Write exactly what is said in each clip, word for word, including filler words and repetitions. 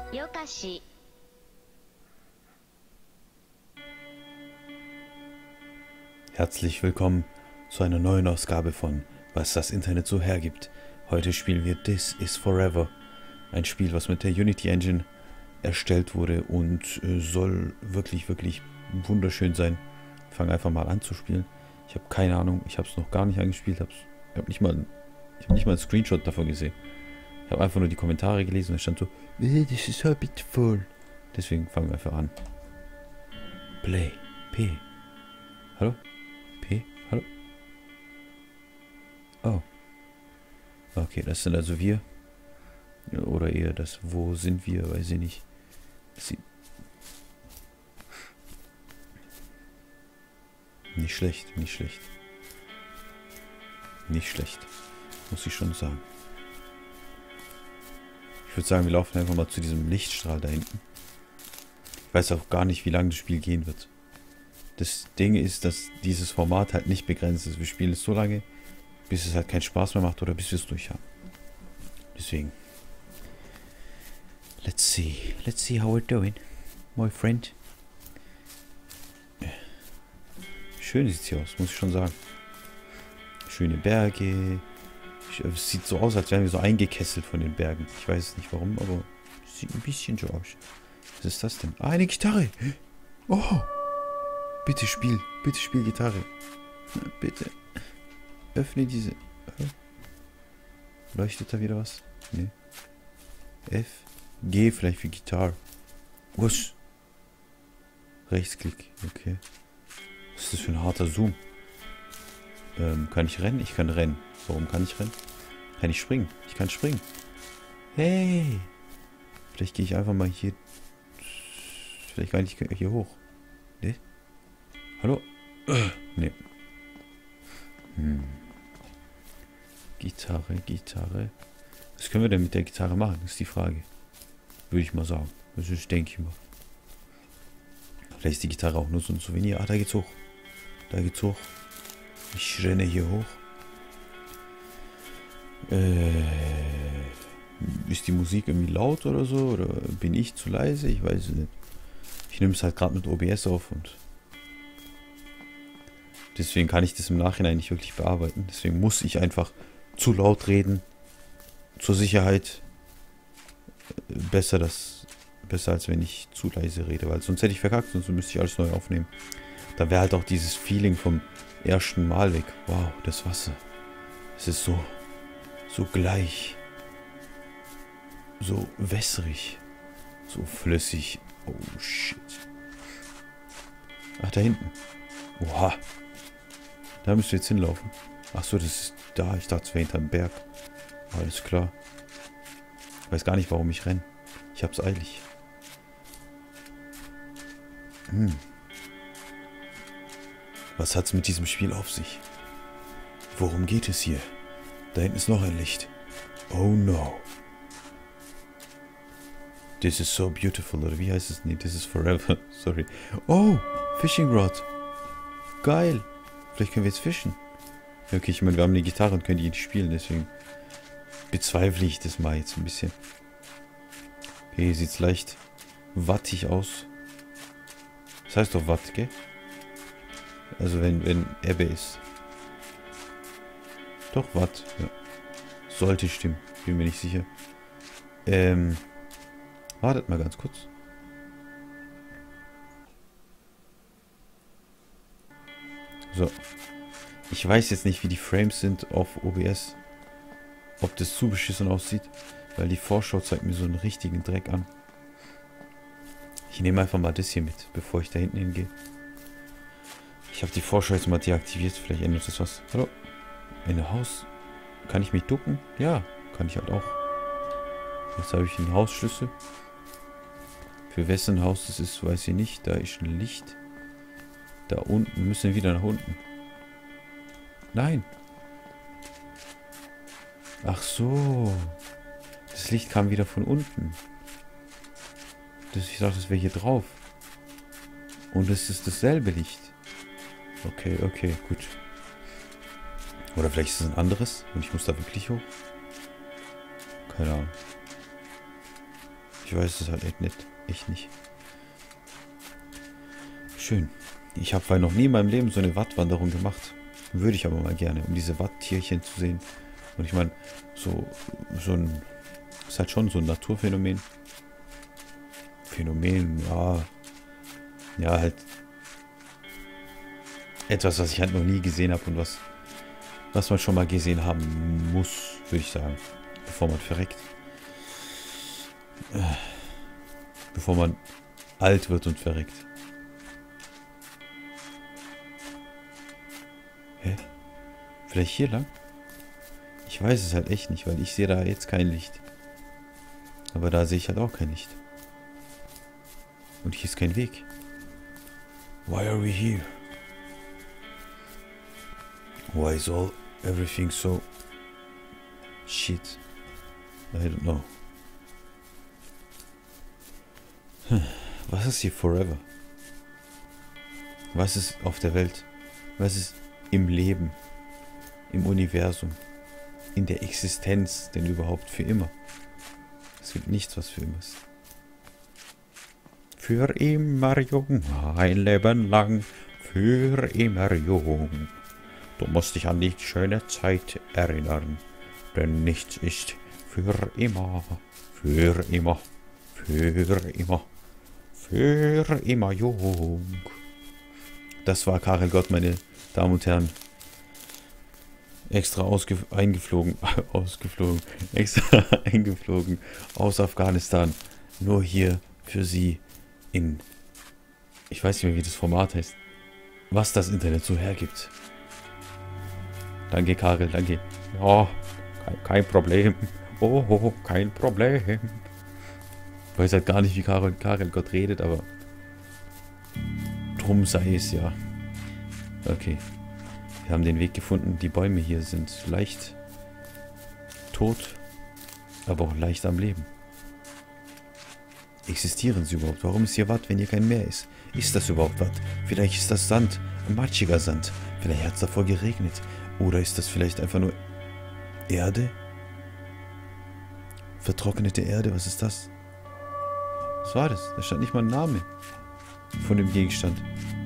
Yokashi. Herzlich willkommen zu einer neuen Ausgabe von Was das Internet so hergibt. Heute spielen wir This is Forever, ein Spiel, was mit der Unity Engine erstellt wurde und äh, soll wirklich, wirklich wunderschön sein. Ich fange einfach mal an zu spielen. Ich habe keine Ahnung, ich habe es noch gar nicht angespielt, hab's, ich habe nicht mal, ich habe nicht mal einen Screenshot davon gesehen. Ich habe einfach nur die Kommentare gelesen und es stand so, äh, das ist habitvoll. Deswegen fangen wir einfach an. Play, P. Hallo? P? Hallo? Oh. Okay, das sind also wir. Oder eher das, wo sind wir, weiß ich nicht. Sie nicht schlecht, nicht schlecht. Nicht schlecht. Muss ich schon sagen. Ich würde sagen, wir laufen einfach mal zu diesem Lichtstrahl da hinten. Ich weiß auch gar nicht, wie lange das Spiel gehen wird. Das Ding ist, dass dieses Format halt nicht begrenzt ist. Wir spielen es so lange, bis es halt keinen Spaß mehr macht oder bis wir es durch haben. Deswegen. Let's see. Let's see how we're doing, my friend. Schön sieht es hier aus, muss ich schon sagen. Schöne Berge. Es sieht so aus, als wären wir so eingekesselt von den Bergen. Ich weiß nicht warum, aber es sieht ein bisschen so aus. Was ist das denn? Ah, eine Gitarre. Oh. Bitte spiel. Bitte spiel Gitarre. Bitte. Öffne diese. Leuchtet da wieder was? Nee. F. G vielleicht für Gitarre. Was? Rechtsklick. Okay. Was ist das für ein harter Zoom? Ähm, kann ich rennen? Ich kann rennen. Warum kann ich rennen? Kann ich springen? Ich kann springen. Hey! Vielleicht gehe ich einfach mal hier... Vielleicht gar nicht hier hoch. Ne? Hallo? Ne. Hm. Gitarre, Gitarre. Was können wir denn mit der Gitarre machen? Das ist die Frage. Würde ich mal sagen. Das ist, denke ich mal. Vielleicht ist die Gitarre auch nur so ein Souvenir. Ah, da geht's hoch. Da geht's hoch. Ich renne hier hoch. Äh, ist die Musik irgendwie laut oder so? Oder bin ich zu leise? Ich weiß es nicht. Ich nehme es halt gerade mit O B S auf und deswegen kann ich das im Nachhinein nicht wirklich bearbeiten. Deswegen muss ich einfach zu laut reden. Zur Sicherheit. Besser das, besser als wenn ich zu leise rede, weil sonst hätte ich verkackt, sonst müsste ich alles neu aufnehmen. Da wäre halt auch dieses Feeling vom ersten Mal weg. Wow, das Wasser. Es ist so, so gleich. So wässrig. So flüssig. Oh shit. Ach, da hinten. Oha. Da müsst ihr jetzt hinlaufen. Ach so, das ist da. Ich dachte, es wäre hinterm Berg. Alles klar. Ich weiß gar nicht, warum ich renne. Ich hab's eilig. Hm. Was hat's mit diesem Spiel auf sich? Worum geht es hier? Da hinten ist noch ein Licht. Oh no. This is so beautiful. Oder wie heißt es? Nee, this is forever. Sorry. Oh, Fishing Rod. Geil. Vielleicht können wir jetzt fischen. Okay, ich meine, wir haben eine Gitarre und können die nicht spielen, deswegen bezweifle ich das mal jetzt ein bisschen. Okay, hier sieht es leicht wattig aus. Das heißt doch Watt, gell? Also wenn, wenn Ebbe ist. Doch, Watt, ja. Sollte stimmen, bin mir nicht sicher. Ähm, wartet mal ganz kurz. So. Ich weiß jetzt nicht, wie die Frames sind auf O B S. Ob das zu beschissen aussieht, weil die Vorschau zeigt mir so einen richtigen Dreck an. Ich nehme einfach mal das hier mit, bevor ich da hinten hingehe. Ich habe die Vorschau jetzt mal deaktiviert, vielleicht ändert das was. Hallo? Ein Haus? Kann ich mich ducken? Ja, kann ich halt auch. Jetzt habe ich einen Hausschlüssel. Für wessen Haus das ist, weiß ich nicht. Da ist ein Licht. Da unten müssen wir wieder nach unten. Nein. Ach so. Das Licht kam wieder von unten. Das, ich dachte, das wäre hier drauf. Und es ist dasselbe Licht. Okay, okay, gut. Oder vielleicht ist es ein anderes und ich muss da wirklich hoch. Keine Ahnung. Ich weiß es halt echt nicht. Echt nicht. Schön. Ich habe noch nie in meinem Leben so eine Wattwanderung gemacht. Würde ich aber mal gerne, um diese Watttierchen zu sehen. Und ich meine, so, so ein... Ist halt schon so ein Naturphänomen. Phänomen, ja. Ja, halt... Etwas, was ich halt noch nie gesehen habe und was... Was man schon mal gesehen haben muss, würde ich sagen. Bevor man verreckt. Bevor man alt wird und verreckt. Hä? Vielleicht hier lang? Ich weiß es halt echt nicht, weil ich sehe da jetzt kein Licht. Aber da sehe ich halt auch kein Licht. Und hier ist kein Weg. Why are we here? Why is all everything so shit? I don't know. Hm. Was ist hier forever? Was ist auf der Welt? Was ist im Leben? Im Universum? In der Existenz denn überhaupt für immer? Es gibt nichts, was für immer ist. Für immer jung, ein Leben lang, für immer jung. Du musst dich an die schöne Zeit erinnern, denn nichts ist für immer, für immer, für immer, für immer jung. Das war Karel Gott, meine Damen und Herren. Extra ausge eingeflogen, ausgeflogen, extra eingeflogen aus Afghanistan. Nur hier für Sie in, ich weiß nicht mehr, wie das Format heißt, was das Internet so hergibt. Danke, Karel, danke. Oh, kein, kein Problem. Oh, oh, kein Problem. Ich weiß halt gar nicht, wie Karel, Karel Gott redet, aber drum sei es ja. Okay. Wir haben den Weg gefunden. Die Bäume hier sind leicht tot, aber auch leicht am Leben. Existieren sie überhaupt? Warum ist hier Watt, wenn hier kein Meer ist? Ist das überhaupt Watt? Vielleicht ist das Sand, matschiger Sand. Vielleicht hat es davor geregnet. Oder ist das vielleicht einfach nur Erde? Vertrocknete Erde, was ist das? Was war das? Da stand nicht mal ein Name von dem Gegenstand.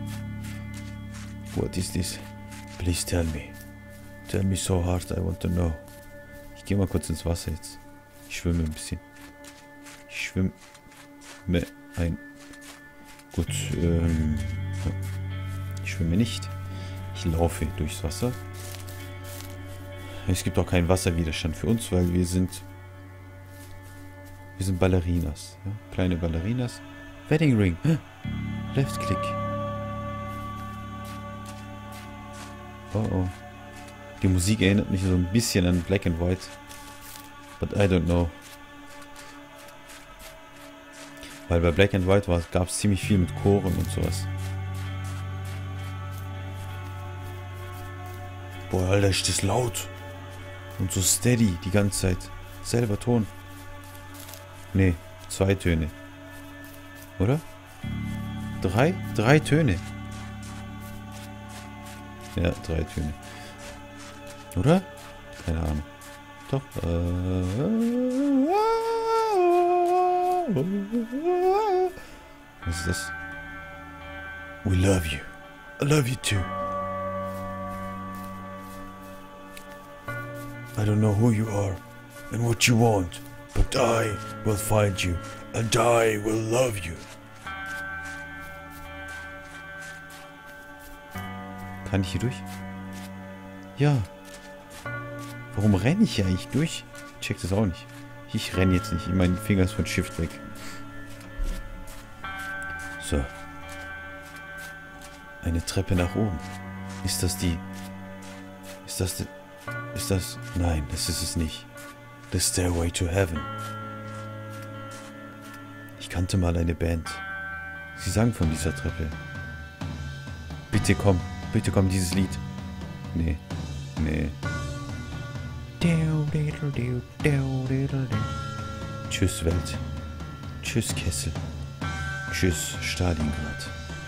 What is this? Please tell me. Tell me so hard, I want to know. Ich gehe mal kurz ins Wasser jetzt. Ich schwimme ein bisschen. Ich schwimme ein... Gut, ähm... ich schwimme nicht. Ich laufe durchs Wasser. Es gibt auch keinen Wasserwiderstand für uns, weil wir sind... Wir sind Ballerinas. Ja? Kleine Ballerinas. Wedding Ring. Left Click. Oh oh. Die Musik erinnert mich so ein bisschen an Black and White. But I don't know. Weil bei Black and White gab es ziemlich viel mit Choren und sowas. Boah, Alter, ist das laut. Und so steady die ganze Zeit. Selber Ton. Nee, zwei Töne. Oder? Drei? Drei Töne. Ja, drei Töne. Oder? Keine Ahnung. Doch. Äh, was ist das? We love you. I love you too. I don't know who you are and what you want, but I will find you and I will love you. Kann ich hier durch? Ja. Warum renne ich hier eigentlich durch? Ich check das auch nicht. Ich renne jetzt nicht. Mein Finger ist von Shift weg. So. Eine Treppe nach oben. Ist das die... Ist das die... Ist das... Nein, das ist es nicht. The Stairway to Heaven. Ich kannte mal eine Band. Sie sang von dieser Treppe. Bitte komm. Bitte komm, dieses Lied. Nee. Nee. Tschüss, Welt. Tschüss, Kessel. Tschüss, Stalingrad.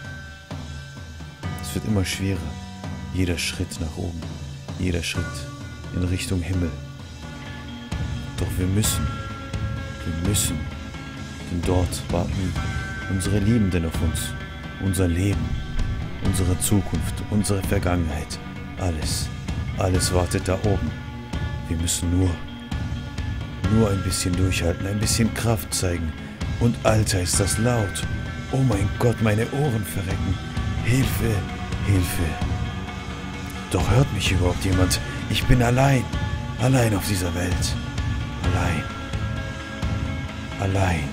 Es wird immer schwerer. Jeder Schritt nach oben. Jeder Schritt in Richtung Himmel. Doch wir müssen, wir müssen Und dort warten unsere Liebenden auf uns. Unser Leben, unsere Zukunft, unsere Vergangenheit. Alles, alles wartet da oben. Wir müssen nur, nur ein bisschen durchhalten, ein bisschen Kraft zeigen. Und Alter, ist das laut. Oh mein Gott, meine Ohren verrecken. Hilfe, Hilfe. Doch hört mich überhaupt jemand? Ich bin allein. Allein auf dieser Welt. Allein. Allein.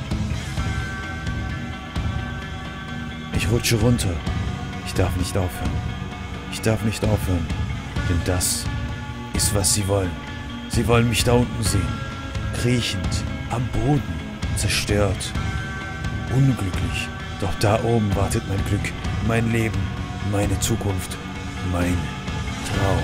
Ich rutsche runter. Ich darf nicht aufhören. Ich darf nicht aufhören. Denn das ist, was sie wollen. Sie wollen mich da unten sehen. Kriechend, am Boden, zerstört, unglücklich. Doch da oben wartet mein Glück, mein Leben, meine Zukunft, mein Traum.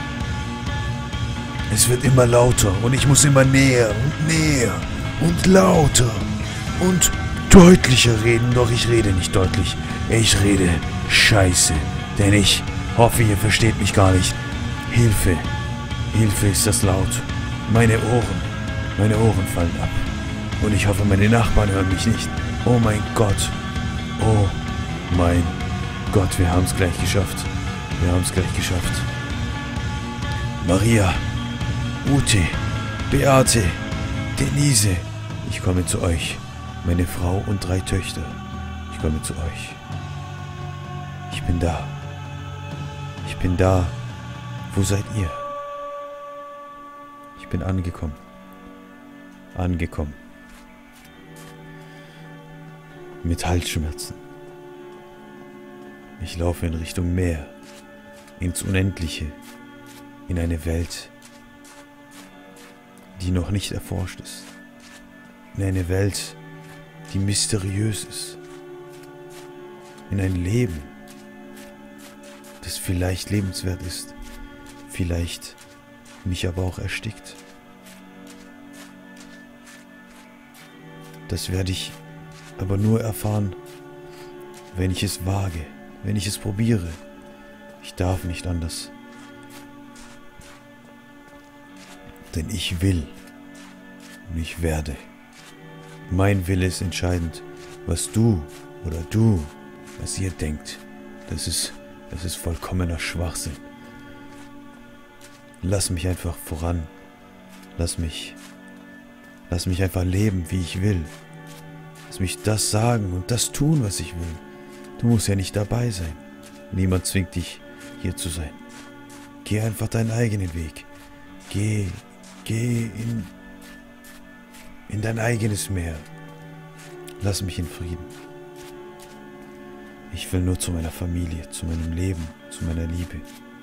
Es wird immer lauter und ich muss immer näher und näher und lauter und deutlicher reden, doch ich rede nicht deutlich. Ich rede Scheiße, denn ich hoffe, ihr versteht mich gar nicht. Hilfe, Hilfe, ist das laut. Meine Ohren, meine Ohren fallen ab. Und ich hoffe, meine Nachbarn hören mich nicht. Oh mein Gott, oh mein Gott, wir haben es gleich geschafft. Wir haben es gleich geschafft. Maria, Ute, Beate, Denise, ich komme zu euch. Meine Frau und drei Töchter. Ich komme zu euch. Ich bin da. Ich bin da. Wo seid ihr? Ich bin angekommen. Angekommen. Mit Halsschmerzen. Ich laufe in Richtung Meer. Ins Unendliche. In eine Welt, die noch nicht erforscht ist. In eine Welt, die mysteriös ist. In ein Leben, das vielleicht lebenswert ist, vielleicht mich aber auch erstickt. Das werde ich aber nur erfahren, wenn ich es wage, wenn ich es probiere. Ich darf nicht anders. Denn ich will und ich werde. Mein Wille ist entscheidend. Was du oder du, was ihr denkt, das ist, das ist vollkommener Schwachsinn. Lass mich einfach voran. Lass mich, lass mich einfach leben, wie ich will. Lass mich das sagen und das tun, was ich will. Du musst ja nicht dabei sein. Niemand zwingt dich, hier zu sein. Geh einfach deinen eigenen Weg. Geh, geh in, in dein eigenes Meer. Lass mich in Frieden. Ich will nur zu meiner Familie, zu meinem Leben, zu meiner Liebe.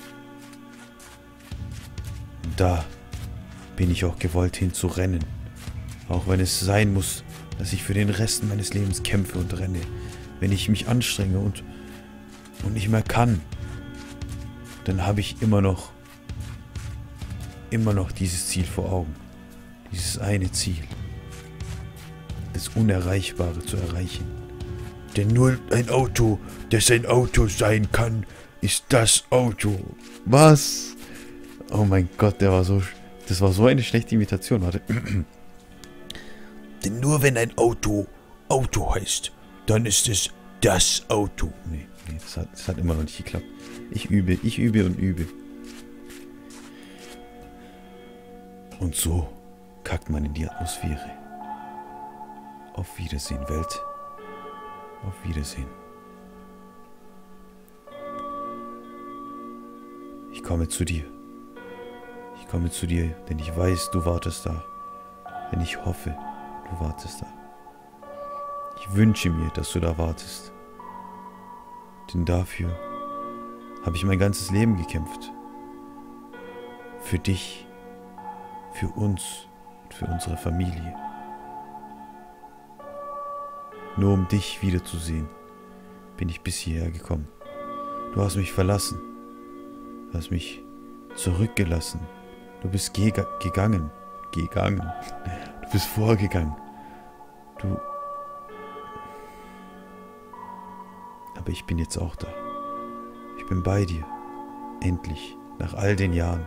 Und da bin ich auch gewollt hinzurennen. Auch wenn es sein muss, dass ich für den Rest meines Lebens kämpfe und renne. Wenn ich mich anstrenge und, und nicht mehr kann, dann habe ich immer noch, immer noch dieses Ziel vor Augen. Dieses eine Ziel. Das Unerreichbare zu erreichen. Denn nur ein Auto, das ein Auto sein kann, ist das Auto. Was? Oh mein Gott, der war so, das war so eine schlechte Imitation. Warte. Denn nur wenn ein Auto Auto heißt, dann ist es das Auto. Nee, nee, das hat, das hat immer noch nicht geklappt. Ich übe, ich übe und übe. Und so kackt man in die Atmosphäre. Auf Wiedersehen, Welt. Auf Wiedersehen. Ich komme zu dir. Ich komme zu dir, denn ich weiß, du wartest da. Denn ich hoffe, du wartest da. Ich wünsche mir, dass du da wartest. Denn dafür habe ich mein ganzes Leben gekämpft. Für dich, für uns und für unsere Familie. Nur um dich wiederzusehen, bin ich bis hierher gekommen. Du hast mich verlassen. Du hast mich zurückgelassen. Du bist ge- gegangen. Gegangen. Du bist vorgegangen. Du... Aber ich bin jetzt auch da. Ich bin bei dir. Endlich. Nach all den Jahren.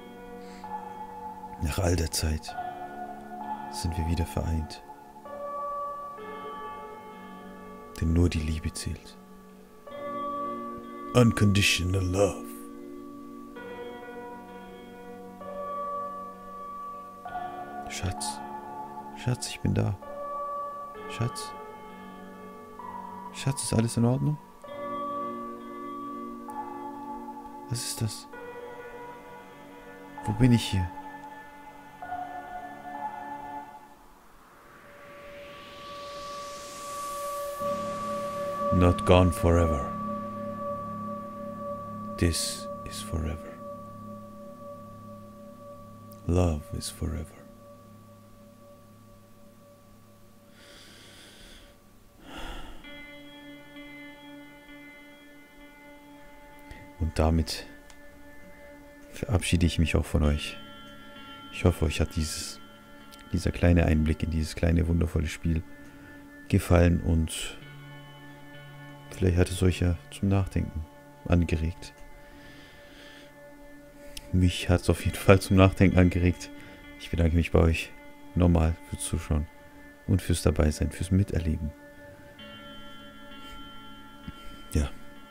Nach all der Zeit sind wir wieder vereint. Denn nur die Liebe zählt. Unconditional love. Schatz. Schatz, ich bin da. Schatz. Schatz, ist alles in Ordnung? Was ist das? Wo bin ich hier? Not gone forever. This is forever. Love is forever. Und damit verabschiede ich mich auch von euch. Ich hoffe, euch hat dieses, dieser kleine Einblick in dieses kleine, wundervolle Spiel gefallen und vielleicht hat es euch ja zum Nachdenken angeregt. Mich hat es auf jeden Fall zum Nachdenken angeregt. Ich bedanke mich bei euch nochmal fürs Zuschauen und fürs Dabeisein, fürs Miterleben. Ja,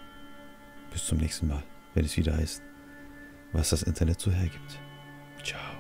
bis zum nächsten Mal, wenn es wieder heißt, was das Internet so hergibt. Ciao.